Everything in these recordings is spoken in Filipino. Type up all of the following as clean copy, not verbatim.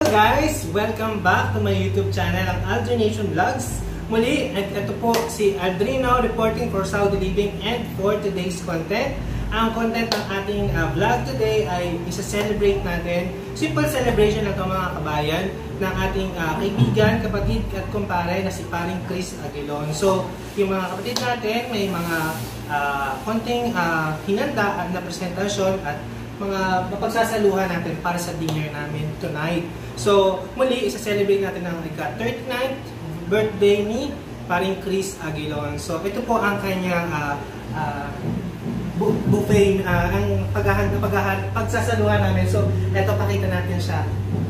Guys, welcome back to my YouTube channel, ang Aldrin Nation Vlogs. Muli, at ito po si Aldrino reporting for Saudi Living and for today's content. Ang content ng ating vlog today ay isa-celebrate natin. Simple celebration na ito mga kabayan ng ating kaibigan, kapatid at kumpare na si paring Chris Aguilon. So, yung mga kapatid natin may mga konting hinanda na presentasyon at mga mapagsasaluhan natin para sa dinner namin tonight. So, muli, isa-celebrate natin ang 39th birthday ni paring Chris Aguilon. So, ito po ang kanyang buffet, ang pagsasaluhan namin. So, ito, pakita natin siya.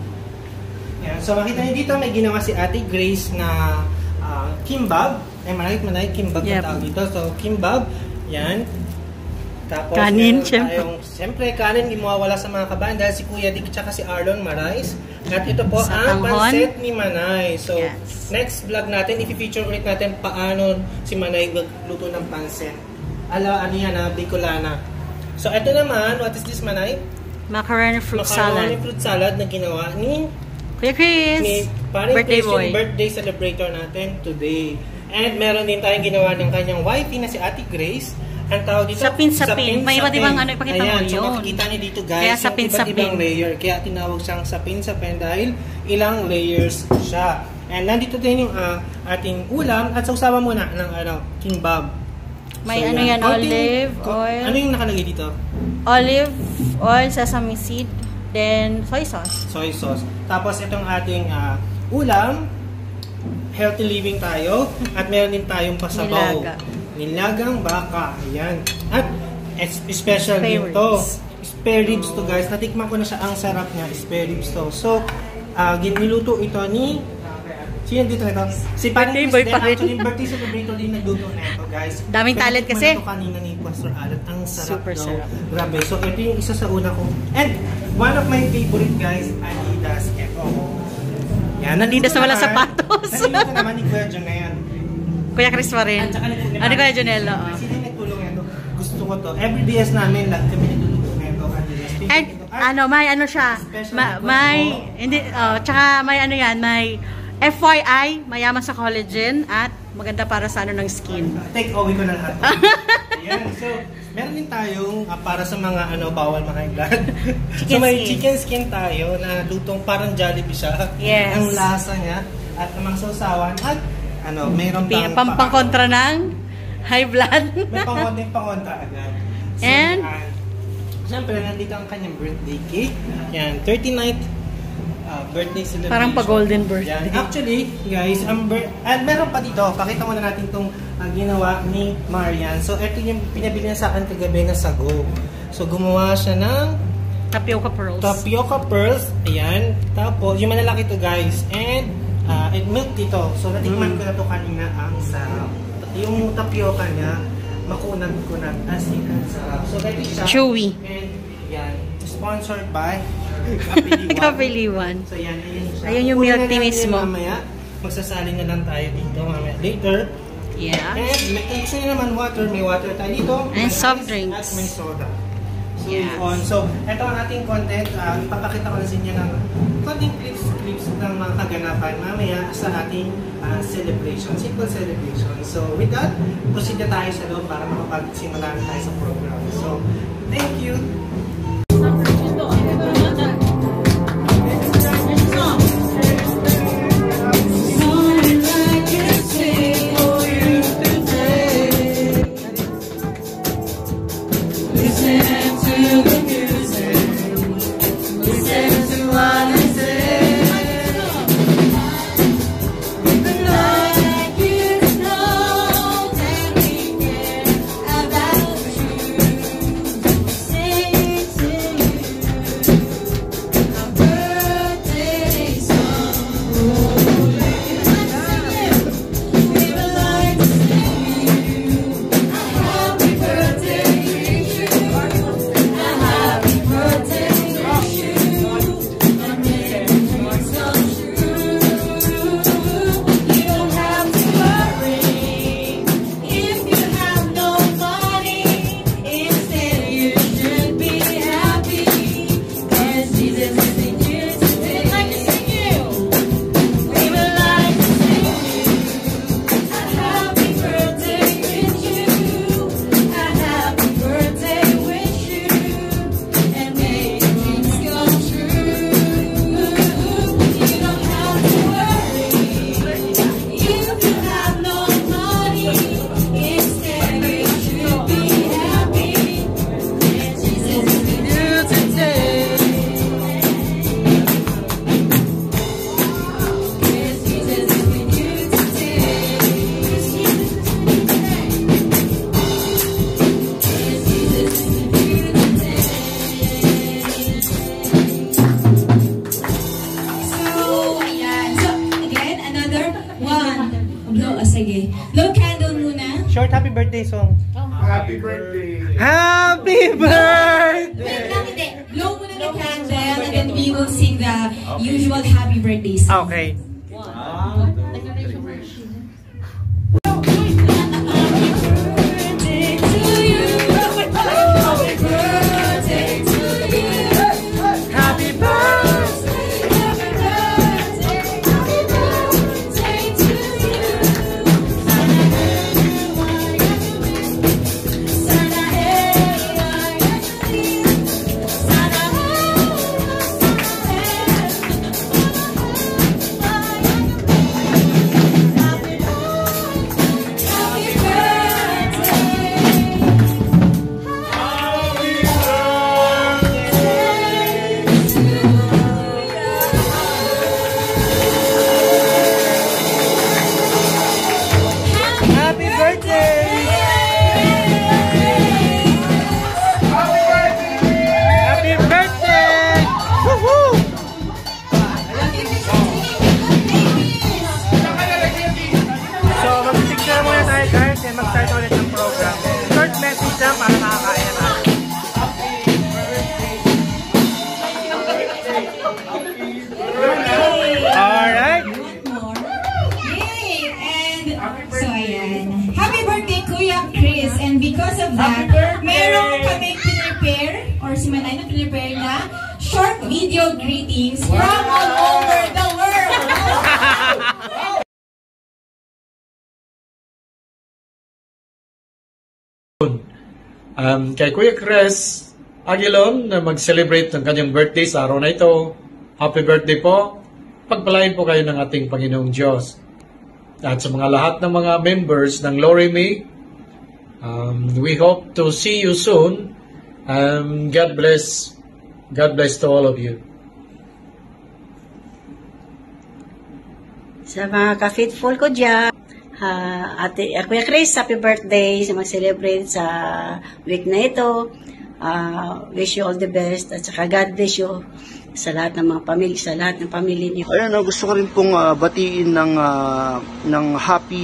Yan. So, makita niyo dito, may ginawa si Ate Grace na kimbab. Manay, kimbab na tawag dito. So, kimbab. Yan. Tapos, kanin, siyempre, kanin, hindi mawawala sa mga kabayan dahil si Kuya Dick at si Arlon Marais. At ito po ang pansit ni Manay. So, next vlog natin, i-feature ulit natin paano si Manay magluto ng pansit. Ano yan, Bicolana. So, ito naman, what is this, Manay? Macaroni fruit salad. Macaroni fruit salad na ginawa ni Kuya Chris. Ni birthday boy. Birthday celebrator natin today. And meron din tayong ginawa ng kanyang wifey na si Ate Grace. Ang tawag dito, sapin. May iba't ibang ano, ipakita mo yun. So makikita niyo dito guys, kaya sapin-sapin. Iba't ibang layer. Kaya tinawag siyang sapin-sapin dahil ilang layers siya. And nandito din yung ating ulam at sausawan muna ng kimbab. May so, yan, olive oil. Ano yung nakalagay dito? Olive oil, sesame seed, then soy sauce. Soy sauce. Tapos itong ating ulam, healthy living tayo at meron din tayong pasabaw. Nilagang baka. Ayan. At special din to. Spare ribs to guys. Natikman ko na siya. Ang sarap niya. Spare ribs to. So, niluto ito ni... Sino dito na ito? Si Paring Chris. Actually, birthday celebrator din nagluto na ito guys. Daming talent kasi. Ito kanina ni Pastor Alan. Ang sarap. Super sarap. Grabe. So, ito yung isa sa una ko. And, one of my favorite guys, Adidas. Yan. Adidas na walang sapatos. Naniluto naman ni Kuya Jonel. Kuya Chris pa rin. Ano Kuya Jonel? Sino yung nagtulong ito? Gusto ko to. Every DS namin, lahat kami nagtulong nito. And, may ano siya. Hindi, tsaka may ano yan, may FYI, mayaman sa collagen at maganda para sa ng skin. Take away ko na lahat. Ayan. So, meron din tayong para sa mga bawal mga blood. So, may chicken skin tayo na lutong parang Jollibee siya. Yes. Ang lasa niya at namang sausawan at mayroon pang pangkontra ng high blood. May pangkontra agad. So, and siyempre, nandito ang kanyang birthday cake. Yan, 39th birthday celebration. Parang pa-golden birthday. Yan. Actually, guys, meron pa dito. Pakita muna natin itong ginawa ni Marian. So, ito yung pinabili niya sa akin kagabi na sago. So, gumawa siya ng tapioca pearls. Tapioca pearls. Ayan. Tapos, yung malalaki to guys. And milk dito. So, natikman ko na to kanina. Ang sarap. Yung tapioca niya, makunag-kunag. As in, ang sarap. So, ito siya. Chewy. And, yan. Sponsored by Kapiliwan. So, yan. Ayun yung milk tea mismo. Mamaya, magsasali na lang tayo dito. Mamaya, later. Yeah. And, gusto nyo naman water. May water tayo dito. And soft drinks. At may soda. So, yes. So, ito ang ating content. Ipapakita ko na sa inyo ng konting clips ng mga kaganapan mamaya sa ating celebration. Simple celebration. So, with that, proceed na tayo sa loob para makapagsimula tayo sa program. So, thank you. Sing sige. Blow candle muna. Short happy birthday song. Happy birthday! Happy birthday! Wait lang, hindi. Blow muna the candle and then we will sing the usual happy birthday song. Okay. Mag-start ulit ng program. Short message lang para makakain na. Alright. Yay! And so ayan. Happy birthday Kuya Chris. And because of that, meron kami pinrepare or si Manay na pinrepare na short video greetings from all over the world. Kay Kuya Chris Aguilon na mag-celebrate ng kanyang birthday sa araw na ito. Happy birthday po. Pagpalain po kayo ng ating Panginoong Diyos. At sa mga lahat ng mga members ng Lorime, we hope to see you soon. God bless. God bless to all of you. Sa mga ka-faithful ko dyan, Kuya Chris, happy birthday sa mag-celebrate sa week na ito. Wish you all the best at saka God bless you sa lahat ng mga pamilya, sa lahat ng pamilya niyo. Ayan, gusto ko rin pong batiin ng happy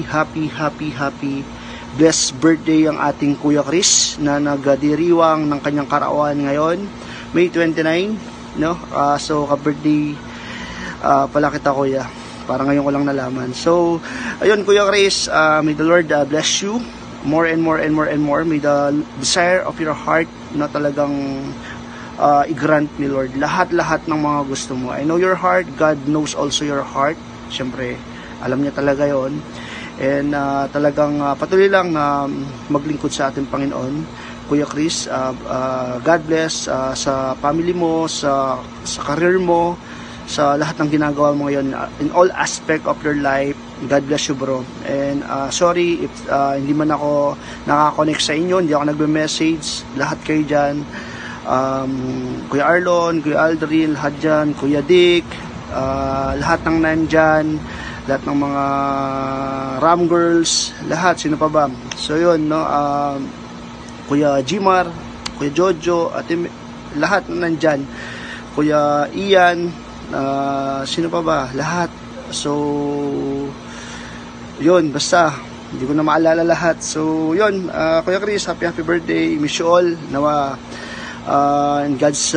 blessed birthday ang ating Kuya Chris na nagdiriwang ng kanyang karawan ngayon, May 29, no? So, ka-birthday pala kita, Kuya. Para ngayon ko lang nalaman. So, ayun, Kuya Chris, may the Lord bless you more and more and more and more. May the desire of your heart na talagang i-grant ni Lord. Lahat-lahat ng mga gusto mo. I know your heart. God knows also your heart. Siyempre, alam niya talaga yon. And talagang patuloy lang na maglingkod sa ating Panginoon. Kuya Chris, God bless sa family mo, sa career mo, sa lahat ng ginagawa mo ngayon, in all aspect of your life. God bless you, bro. And sorry if hindi man ako nakakonect sa inyo, hindi ako nagbe-message. Lahat kayo dyan, Kuya Arlon, Kuya Aldrin, lahat dyan, Kuya Dick, lahat ng nandyan, lahat ng mga Ram Girls, lahat, sino pa ba? So yun, no, Kuya Jimar, Kuya Jojo, at lahat na nandyan, Kuya Ian, sino pa ba? Lahat. So, yun, basta, hindi ko na maalala lahat. So, yun, Kuya Chris, happy birthday. Miss you all. Nawa, in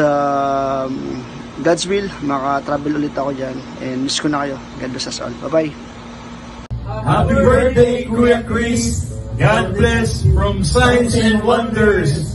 God's will, maka-travel ulit ako dyan. And miss ko na kayo. God bless us all. Bye-bye. Happy birthday, Kuya Chris. God bless from Signs and Wonders.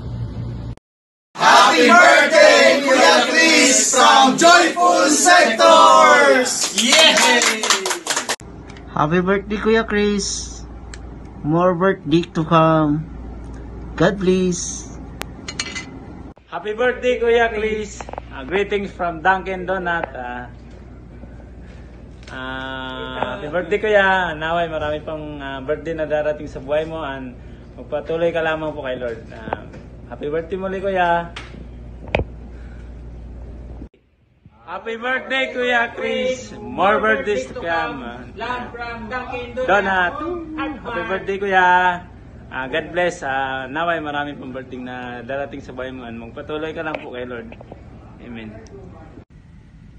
Happy birthday, Kuya Chris, from Joyful Sectors! Yay! Happy birthday, Kuya Chris. More birthday to come. God bless. Happy birthday, Kuya Chris. Greetings from Dunkin' Donut. Happy birthday, Kuya. Naway marami pang birthday na darating sa buhay mo, and magpatuloy ka lamang po kay Lord. Happy birthday muli, Kuya. Happy birthday, Kuya Chris. More birthdays to come. Love from Dunkin' Donut. Happy birthday, Kuya. God bless. Naway marami pang birthday na darating sa buhay mo, and magpatuloy ka lang po kay Lord. Amen.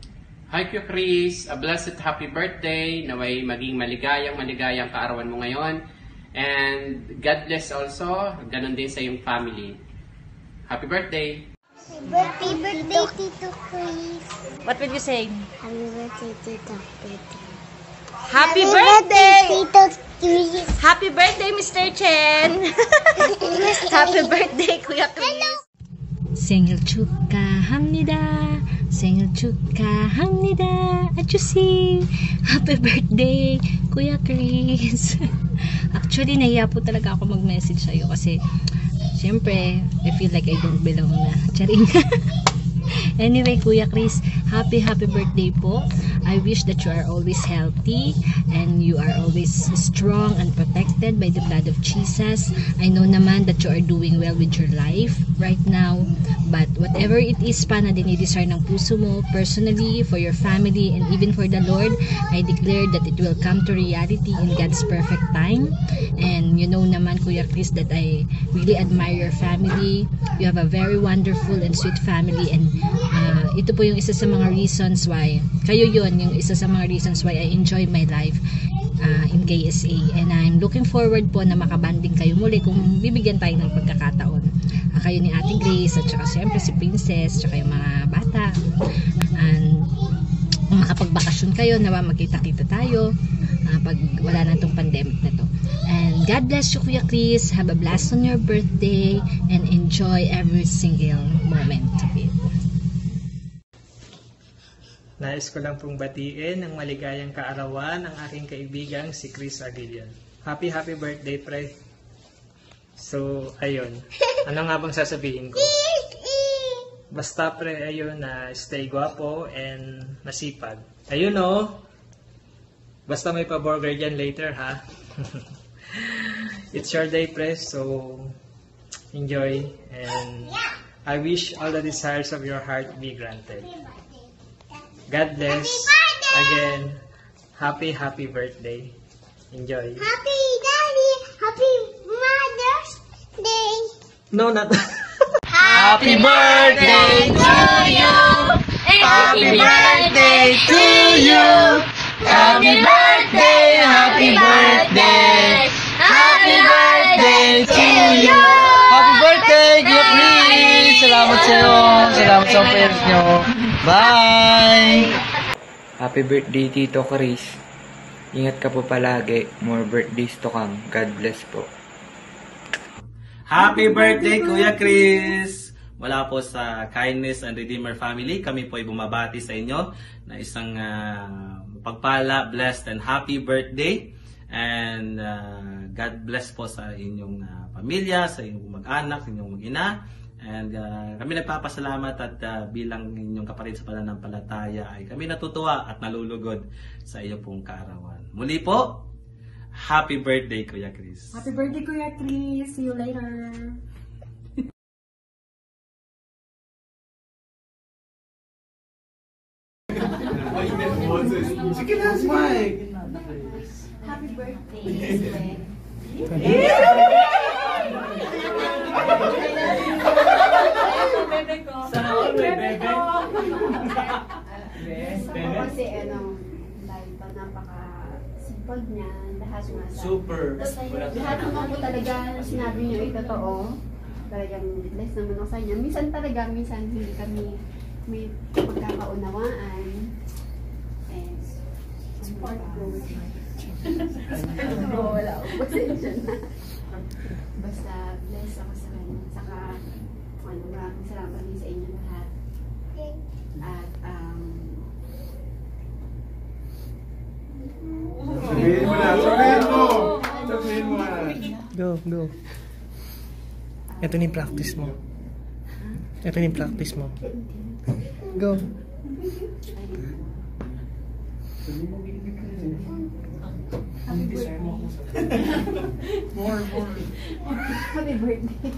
Hi Kuya Chris, a blessed happy birthday. Naway maging maligayang kaarawan mo ngayon. And God bless also, ganun din sa iyong family. Happy birthday! Happy birthday, Tito Chris. What will you say? Happy birthday, Tito Chris. Happy birthday! Tito Chris. Happy birthday, Mr. Chen! Happy birthday, Kuya Chris! 생일 축하합니다. 생일 축하합니다. 아주씨. Happy birthday, Kuya Chris. Actually, nahiya po talaga ako mag-message sa'yo kasi syempre, I feel like I don't belong na. Charing. Anyway, Kuya Chris, happy birthday po. I wish that you are always healthy and you are always strong and protected by the blood of Jesus. I know naman that you are doing well with your life right now, but whatever it is pa na dinidesire ng puso mo, personally, for your family, and even for the Lord, I declare that it will come to reality in God's perfect time. And you know naman, Kuya Chris, that I really admire your family. You have a very wonderful and sweet family, and ito po yung isa sa mga reasons why, kayo yun, yung isa sa mga reasons why I enjoy my life in KSA. And I'm looking forward po na makabanding kayo muli kung bibigyan tayo ng pagkakataon. Kayo ni Ate Grace, at saka siyempre si Princess, saka yung mga bata. And makapagbakasyon kayo, nawa magkita-kita tayo pag wala na itong pandemic na to. And God bless you, Kuya Chris. Have a blast on your birthday and enjoy every single moment of it. Nais ko lang pong batiin ng maligayang kaarawan ang aking kaibigang si Chris Aguilian. Happy birthday, pre. So, ayun. Ano nga bang sasabihin ko? Basta, pre, ayun, na stay guwapo and masipag. Ayun, oh. Basta may pa-burger dyan later, ha? It's your day, pre, so enjoy. And I wish all the desires of your heart be granted. God bless. Again, happy birthday. Enjoy. Happy Daddy. Happy Mother's Day. No, not. Happy birthday to you. Happy birthday to you. Happy birthday. Happy birthday. Happy birthday to you. Happy birthday, Kuya Chris! Salamat sa'yo. Salamat sa prayers nyo. Bye! Happy birthday, Tito Chris. Ingat ka po palagi. More birthdays to come. God bless po. Happy birthday, Kuya Chris! Mula po sa Kindness and Redeemer family, kami po ay bumabati sa inyo na isang pagpala, blessed and happy birthday. And God bless po sa inyong pamilya, sa inyong mag-anak, sa inyong mag-ina. And kami nagpapasalamat at bilang inyong kapatid sa pananampalataya ay kami natutuwa at nalulugod sa iyo pong kaarawan. Muli po, happy birthday, Kuya Chris. Happy birthday, Kuya Chris. See you later. Happy birthday. Sana all may bebe. Kasi dahil pa napaka-simple niya, lahat nasa. Super. Lahat naman po talaga sinabi niyo ay totoo. Talagang bless naman ako sa inyo. Minsan hindi kami may pagkakaunawaan. And support goes. Wala ako. Basta bless ako sa kanya. Saka maraming salamat din sa inyo lahat. At sabihin mo na, sabihin mo! Sabihin mo na. Go. Ito ni practice mo. Go. More. Happy birthday.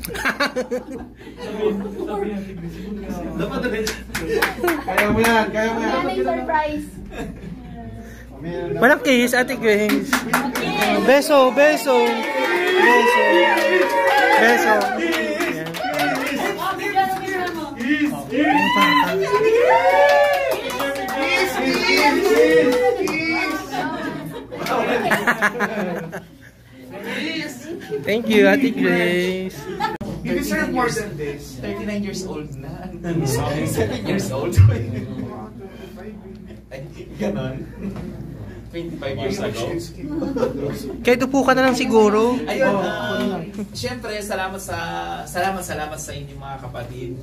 Kaya mo yan. Maraming surprise. Walang kiss, Ate Grace. Beso. Thank you, Ate Grace. You deserve more than this. 39 years old na. 7 years old. Ay, ganon. 25 years ago. Kaya tupo ka na lang siguro. Ayun, syempre, salamat sa inyong mga kapatid.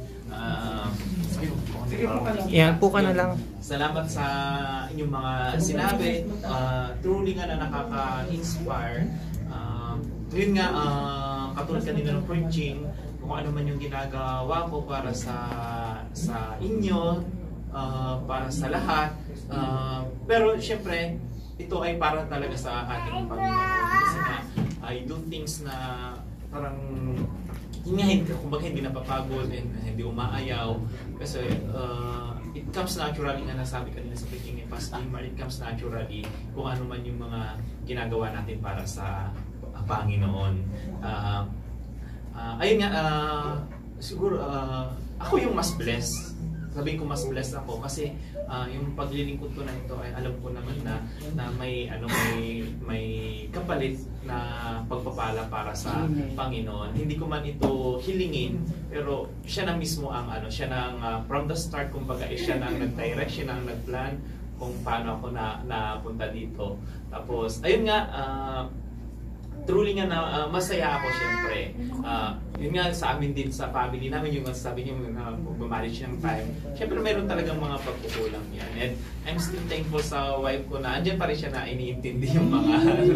Yan, po ka na lang. Salamat sa inyong mga sinabi. Truly nga na nakaka-inspire. Yun nga, katulad kanina ng preaching, kung ano man yung ginagawa ko para sa inyo, para sa lahat. Pero syempre, ito ay para talaga sa ating Panginoon. Kasi nga, I do things na parang kumbaga hindi napapagod and hindi umaayaw. Kasi it comes naturally nga nasabi kanina sa preaching ni Pastor Dimar, it comes naturally kung ano man yung mga ginagawa natin para sa Panginoon. Ayun nga, siguro ako yung mas blessed. Sabihin ko mas blessed ako kasi yung paglilingkod ko na ito ay alam ko naman na may kapalit na pagpapala para sa Panginoon. Hindi ko man ito hilingin, pero siya na mismo ang siya nang from the start kumbaga siya nang nag-direct, siya nang nag-plan kung paano ako napunta dito. Tapos ayun nga, truly nga na masaya ako syempre. Yun nga sa amin din sa family namin yung sabi niyo na mag-marriage ng time. Syempre meron talagang mga pagkukulang yan. And I'm still thankful sa wife ko na andyan pa rin siya na iniintindi yung mga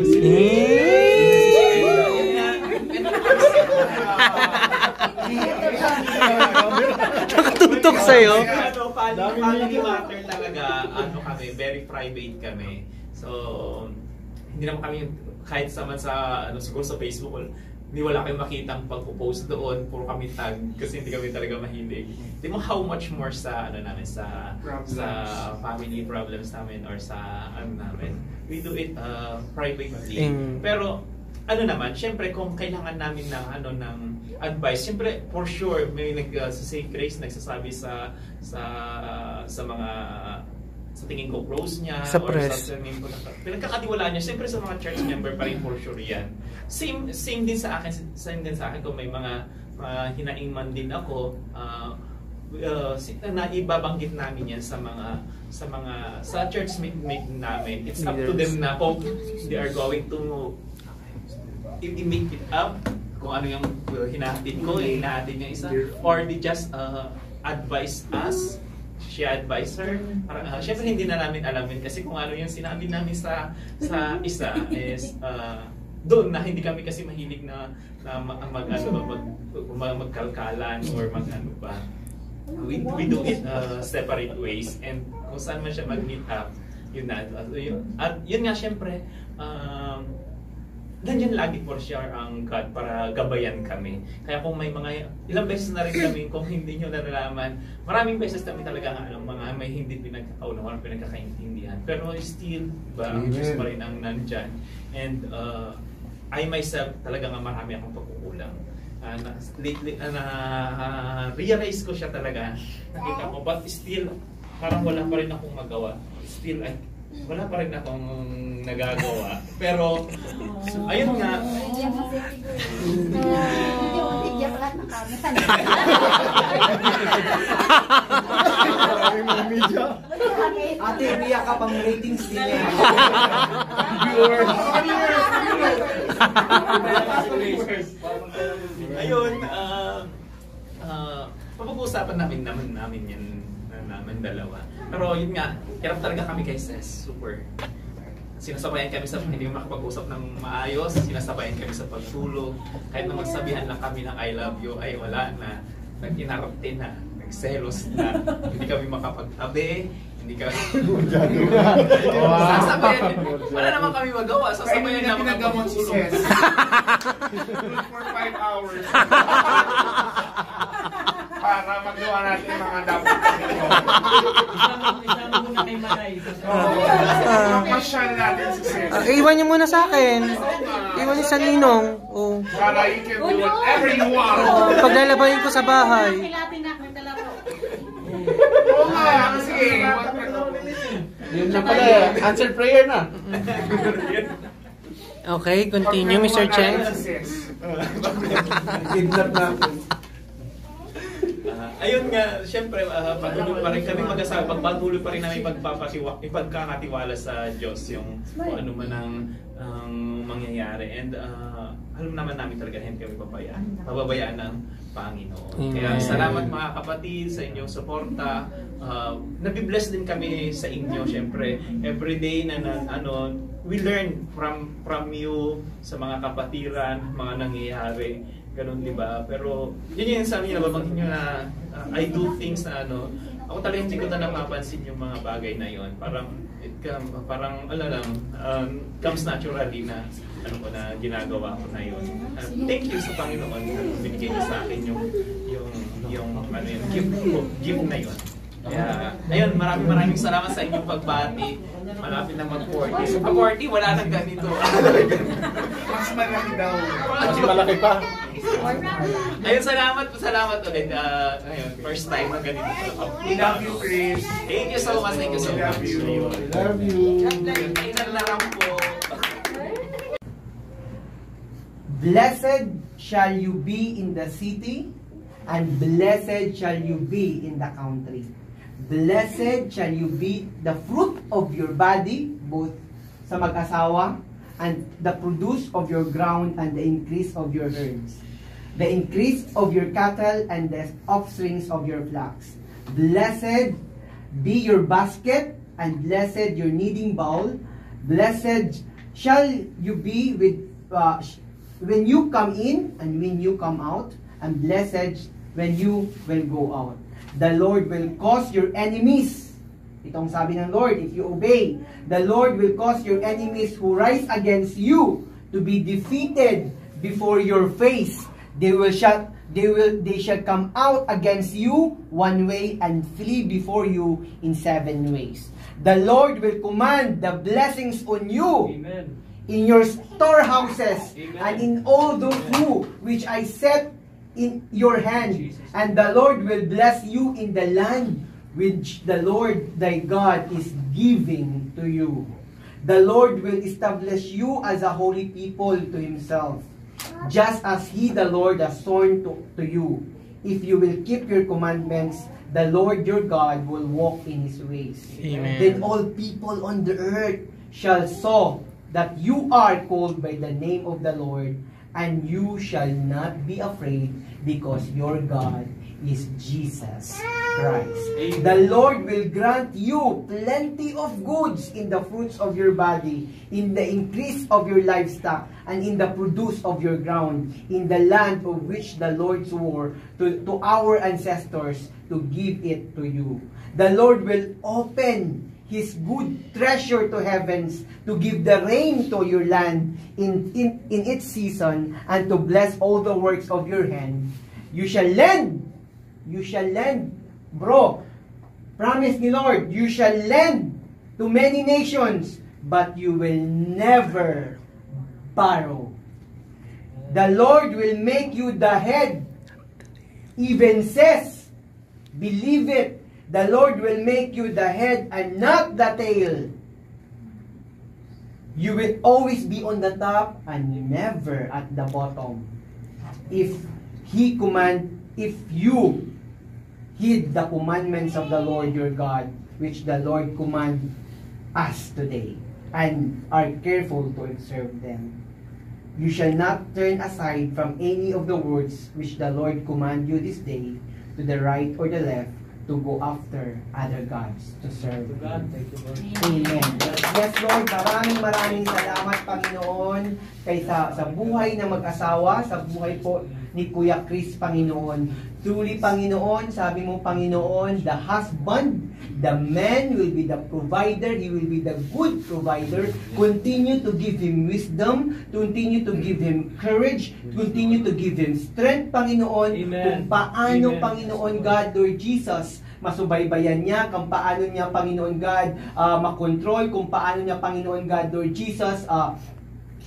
Nakatutok sa'yo. Family matter talaga. Kami, very private kami. So, hindi naman kami kahit sa siguro sa Facebook, hindi wala kayong makitang pagpo-post doon, puro kami tag kasi hindi kami talaga mahilig. Hindi mo how much more sa namin sa family problems namin or sa namin. We do it privately. Pero naman, syempre kung kailangan namin ng advice, syempre for sure may sa Grace nagsasabi sa mga sa tingin ko close niya sa or press. Sa pinagkakatiwalaan niya, siyempre sa mga church member pa rin for sure yan. Same din sa akin kung may mga hinaing man din ako, naibabanggit namin yan sa church mate namin. It's up to them na kung they are going to i-make it up kung ano yung hinahatid ko, hinahatid niya isa, or they just advise us. Siya advisor. Siyempre hindi na namin alamin kasi kung ano yung sinabi namin sa isa is doon na hindi kami kasi mahilig na magkalkalan or ba. We do it separate ways and kung saan man siya mag-meet up, yun na. At yun nga siyempre, nandiyan lagi for sure ang God para gabayan kami. Kaya kung may mga ilang beses na rin kami, kung hindi nyo nalalaman, maraming beses kami talaga mga may hindi pinagkakaunawan, pinagkakaintindihan. Pero still, ang Diyos pa rin ang nandyan. And I myself talaga nga marami akong pagkukulang. Lately, realize ko siya talaga. Nakita ko, but still, parang wala pa rin akong magawa. Still, wala pa rin akong nagagawa. Pero, ayun nga. Ate, umiyak ka pang ratings din eh. Ayun, papag-uusapan namin yan namin dalawa. Pero yun nga, hirap talaga kami kay Ses, super. Sinasabayan kami sa hindi makapag-usap ng maayos, sinasabayan kami sa pagtulog. Kahit na magsabihan lang kami ng I love you, ay wala na. Nag-inarapte na, nagselos na. Hindi kami makapagtabi, hindi kami... Sasabayan, wala naman kami magawa. Sasabayan na makapag-tulog. For 5 hours. Para magawa natin mga dapat dito. Isama muna kay Manay. Masyal natin si Seth. Iwan niyo muna sa akin. Iwan niyo sa ninong. Para you can do whatever you want. Paglalabayin ko sa bahay. Oo nga, sige. Yun na pala, answered prayer na. Okay, continue, Mr. Chen. Kidnap natin. Ayun nga, syempre, patuloy pa rin kami mag-asawa, pagpatuloy pa rin namin ipagkakatiwala sa Diyos yung kung ano man ang mangyayari. And alam naman namin talaga hindi kami pababayaan ng Panginoon. Kaya salamat mga kapatid sa inyong suporta. Nabibless din kami sa inyo, syempre. Everyday na we learn from you sa mga kapatiran, mga nangyayari. Ganun, di ba? Pero yun yung sabi niyo, nababanggit niyo na I do things na ako talaga hindi ko na napapansin yung mga bagay na yon. Parang comes naturally na ko na ginagawa ko na yun. Thank you sa Panginoon na binigay niyo sa akin yung gift na yun. Kaya, ayun, maraming salamat sa inyong pagbati. Malapit na mag-40. So, pag-40, wala nang ganito. Mas malaki daw. Mas malaki pa. Ayun, salamat ulit. Ayun, first time na ganito. We love you, Chris. Thank you so much. Thank you so much. Love you. Kailan na lang po. Blessed shall you be in the city, and blessed shall you be in the country. Blessed shall you be the fruit of your body, both sa mag-asawa, and the produce of your ground, and the increase of your herds, the increase of your cattle, and the offsprings of your flocks. Blessed be your basket, and blessed your kneading bowl. Blessed shall you be with when you come in and when you come out, and blessed when you will go out. The Lord will cause your enemies, itong sabi ng Lord, if you obey, the Lord will cause your enemies who rise against you to be defeated before your face. They shall come out against you one way and flee before you in 7 ways. The Lord will command the blessings on you. Amen. In your storehouses. Amen. And in all those food which I set in your hand, and the Lord will bless you in the land which the Lord thy God is giving to you. The Lord will establish you as a holy people to himself, just as he, the Lord, has sworn to you. If you will keep your commandments, the Lord your God will walk in his ways. Amen. Then all people on the earth shall saw that you are called by the name of the Lord, and you shall not be afraid, because your God is Jesus Christ. Amen. The Lord will grant you plenty of goods in the fruits of your body, in the increase of your livestock, and in the produce of your ground, in the land of which the Lord swore to our ancestors to give it to you. The Lord will open his good treasure to heavens, to give the rain to your land in its season, and to bless all the works of your hand. You shall lend, bro. Promise ni Lord, you shall lend to many nations, but you will never borrow. The Lord will make you the head, even says, believe it, the Lord will make you the head and not the tail. You will always be on the top and never at the bottom. If you heed the commandments of the Lord your God, which the Lord command us today, and are careful to observe them. You shall not turn aside from any of the words which the Lord command you this day, to the right or the left, to go after other gods to serve God. Amen. Yes, Lord, maraming salamat, Panginoon, sa buhay ng mag-asawa, sa buhay po ni Kuya Chris, Panginoon. Truly, Panginoon, sabi mo, Panginoon, the husband, the man will be the provider, he will be the good provider. Continue to give him wisdom, continue to give him courage, continue to give him strength, Panginoon. Amen. Kung paano, amen, Panginoon God, Lord Jesus, masubaybayan niya, kung paano niya, Panginoon God, makontrol, kung paano niya, Panginoon God, Lord Jesus,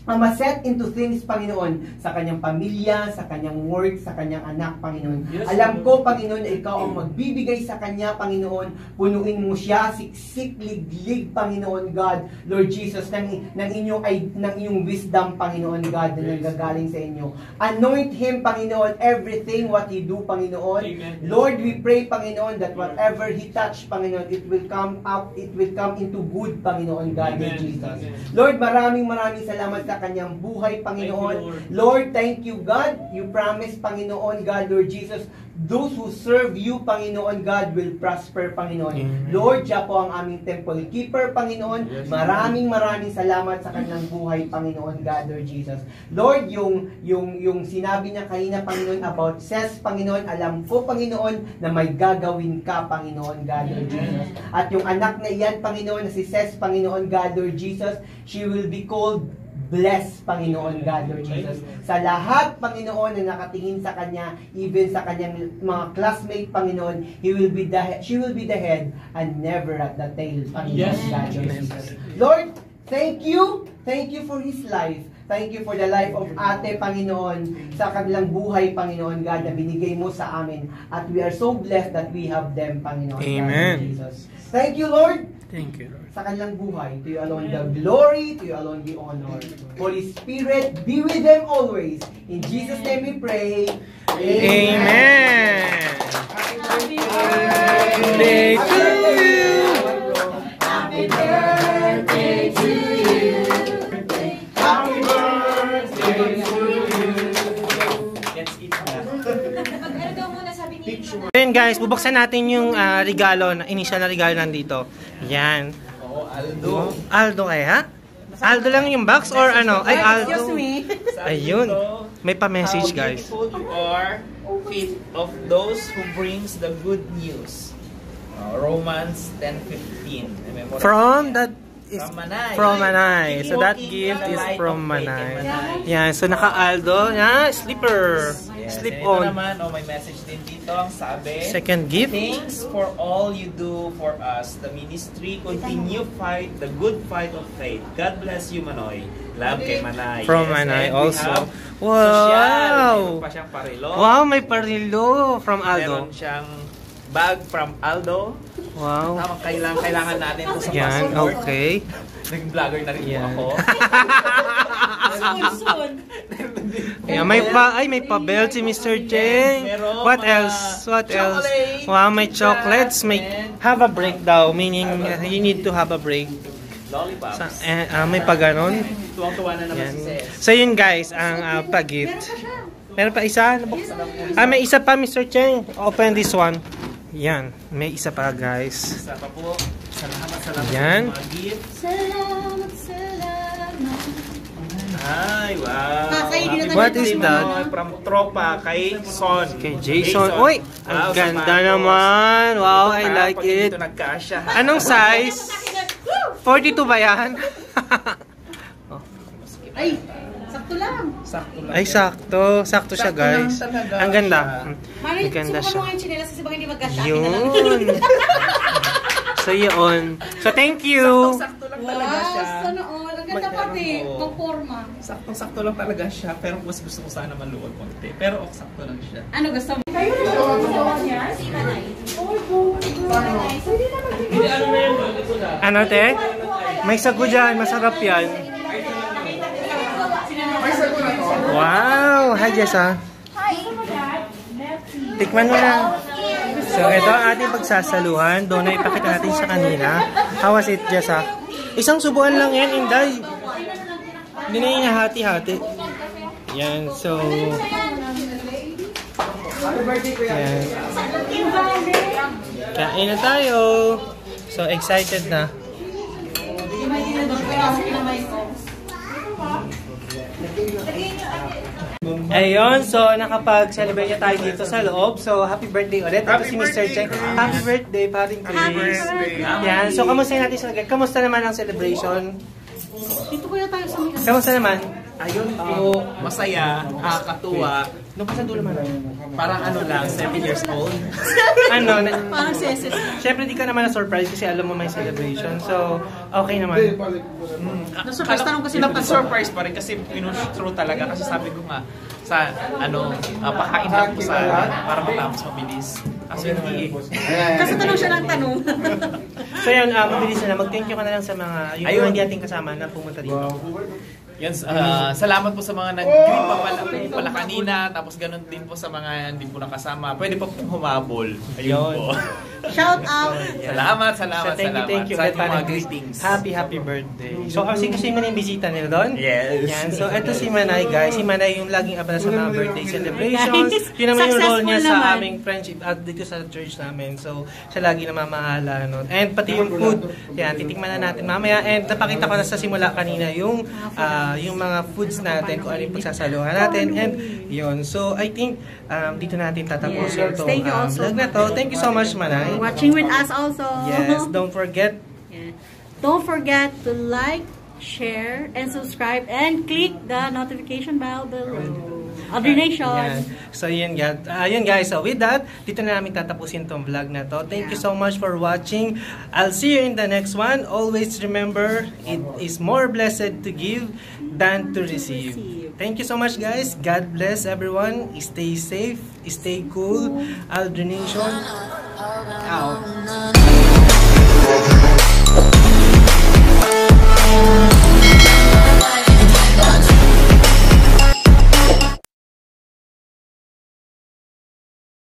ma-set into things, Panginoon, sa kanyang pamilya, sa kanyang work, sa kanyang anak, Panginoon. Yes, Alam ko, Panginoon, na ikaw ang magbibigay sa kanya, Panginoon. Punuin mo siya, siksik, liglig, Panginoon God, Lord Jesus, ng inyong wisdom, Panginoon God, na nanggagaling sa inyo. Anoint him, Panginoon, everything what he do, Panginoon. Amen. Lord, we pray, Panginoon, that whatever he touch, Panginoon, it will come into good, Panginoon God, Lord Jesus. Lord, maraming salamat sa kanyang buhay, Panginoon. Lord, thank you, God. You promise, Panginoon God, Lord Jesus, those who serve you, Panginoon God, will prosper, Panginoon. Lord, siya po ang aming temple keeper, Panginoon. Maraming salamat sa kanyang buhay, Panginoon God, Lord Jesus. Lord, yung sinabi niya kanina, Panginoon, about Ses, Panginoon, alam ko, Panginoon, na may gagawin ka, Panginoon God, Lord Jesus. At yung anak na iyan, Panginoon, na si Ses, Panginoon God, Lord Jesus, she will be called bless, Panginoon God, Lord Jesus. Sa lahat, Panginoon, na nakatingin sa kanya, even sa kanyang mga classmate, Panginoon, she will be the head and never at the tail, Panginoon God, Lord Jesus. Lord, thank you for his life. Thank you for the life of Ate, Panginoon, sa kanilang buhay, Panginoon God, na binigay mo sa amin. At we are so blessed that we have them, Panginoon God, Lord Jesus. Thank you, Lord. Thank you, Lord. Sa kanilang buhay. To you alone the glory, to you alone the honor. Holy Spirit, be with them always. In Jesus' name we pray. Amen. Happy birthday to you. Happy birthday to you. Happy birthday to you. Let's eat na. Then guys, bubuksan natin yung regalo, initial na regalo nandito. Yan. Aldo. Aldo ha? Aldo lang yung box or ano? Ay, Aldo. Ayun. May pa-message, guys. How beautiful you are, feet of those who brings the good news. Romans 10:15. From that is Manay. From Manay. So that gift is from Manay. Yan. So naka-Aldo. Yan. Slipper. Slip Ito on. naman, may message din dito. Ang sabi, Second gift. thanks for all you do for us, the ministry. Continue fight the good fight of faith. God bless you, Manoy. Love kay Manay. From Yes, Manay and we also. have Wow! social. Meron pa siyang parilo. Wow, may parilo from Aldo. Meron siyang bag from Aldo. Wow. Tamang kailangan natin ito sa Yan, passport. okay. Naging vlogger na rin po Yan. ako. Yeah, may pa-belt si Mr. Cheng. What else? What else? Wow, may chocolates. May have a break daw, meaning you need to have a break. Lollipops. May pa-ganon. Tuwang-tuwa na naman Yan. si Ses. So yun guys, ang pa-gift. Meron pa isa? May isa pa, Mr. Cheng. Open this one. Yan, may isa pa guys. Isa pa po. Salamat Yan. sa mga gift. Salamat. Ay, wow. What is that? From tropa kay Son. Kay Jason. Uy, ang ganda naman. Wow, I like it. Ito nagkasya. Anong size? 42 ba yan? Ay, sakto lang. Sakto lang. Ay, sakto. Sakto siya, guys. Ang ganda. Ang ganda siya. Subukan mo nga yung chinelas kasi baka hindi magkasya. Yun. So, yun. So, thank you. Sakto lang talaga siya. Sana all. Ang ganda pati. Ang forma. Saktong-sakto lang talaga siya. Pero mas gusto ko sana maluwag konti. Pero sakto lang siya. Ano gusto mo? Kayo na gusto niya? Si Manay. Hindi, ano na yun? Ano, te? May sago dyan. Masarap yan. Wow! Hi, Jessa. Tikman mo na. So, ito ang ating pagsasaluhan. Doon na ipakita natin sa kanila. How was it, Jessa? Isang subuan lang yan, Inday. Hindi na inahati-hati. Yan, so... Yan. Kain na tayo. So, excited na. Ayun, so nakapag-celebrate na tayo dito sa loob. So, happy birthday ulit. Ito si Mr. Cheng. Happy birthday, paring Chris. Yan, so kamusta natin sa Kamusta naman ang celebration? Dito kuya tayo sa mga. Kamusta naman? Ayun po, masaya, nakakatuwa. Nung pa sa dulo man. Parang ano lang, 7 years old. Ano? Parang seses. Siyempre di ka naman na-surprise kasi alam mo may celebration. So, okay naman. Na-surprise tanong kasi surprise pa rin kasi pinush-through talaga kasi sabi ko nga sa pakain lang po sa para matapos mabilis. Kasi hindi Kasi tanong siya ng tanong. So yun, mabilis na. Mag-thank you ka na lang sa mga yung hindi ating kasama na pumunta dito. Yan, salamat po sa mga nag-green pa pala kanina, tapos ganun din po sa mga hindi po nakasama. Pwede po pong humabol. Ayun po. Shout out! Salamat. So, thank you. Sa ating Beth, mga greetings. Happy birthday. So, kasi mo na yung bisita nila doon? Yes. Yan. So, ito si Manay, guys. Si Manay yung laging abala sa mga birthday celebrations. Yun naman yung role niya sa aming friendship at dito sa church namin. So, siya lagi namamahala nun. And pati yung food, yan, titikman na natin mamaya. And napakita ko na sa simula kanina yung mga foods natin, kung ano yung pagsasaluhan natin. And yun. So, I think dito natin tatapusin itong vlog na to. Thank you so much, Manay. Watching with us also. Yes, don't forget. Don't forget to like, share, and subscribe, and click the notification bell below. Ordination. So, yun guys. So, with that, dito na namin tatapusin tong vlog na to. Thank you so much for watching. I'll see you in the next one. Always remember, it is more blessed to give than to receive. Thank you so much, guys. God bless everyone. Stay safe. Stay cool. Aldrination out.